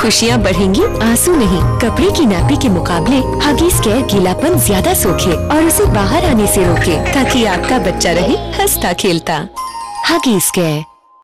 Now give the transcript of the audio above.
खुशियाँ बढ़ेंगी, आंसू नहीं। कपड़े की नैपी के मुकाबले हगीज केयर गीलापन ज्यादा सोखे और उसे बाहर आने से रोके, ताकि आपका बच्चा रहे हंसता खेलता। Huggies care.